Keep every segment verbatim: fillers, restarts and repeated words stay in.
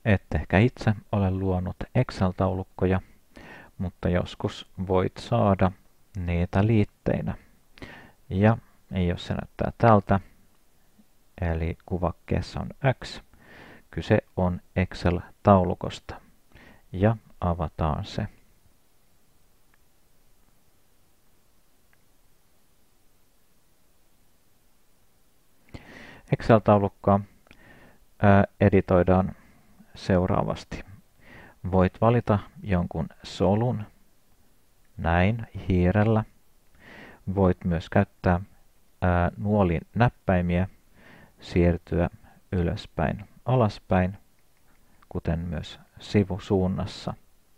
Et ehkä itse ole luonut Excel-taulukkoja, mutta joskus voit saada niitä liitteinä. Ja jos se näyttää tältä, eli kuvakkeessa on X, kyse on Excel-taulukosta. Ja avataan se. Excel-taulukkoa ää, editoidaan seuraavasti. Voit valita jonkun solun, näin hiirellä. Voit myös käyttää ää, nuolin näppäimiä, siirtyä ylöspäin, alaspäin, kuten myös sivusuunnassa.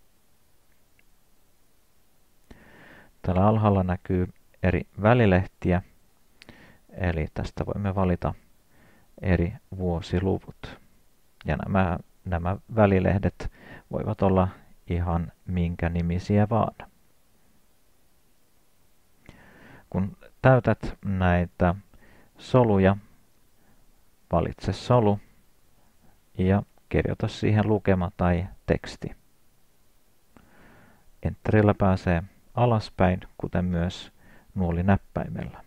Täällä alhaalla näkyy eri välilehtiä, eli tästä voimme valita eri vuosiluvut. Ja nämä, nämä välilehdet voivat olla ihan minkä nimisiä vaan. Kun täytät näitä soluja, valitse solu ja kirjoita siihen lukema tai teksti. Enterillä pääsee alaspäin, kuten myös nuolinäppäimellä.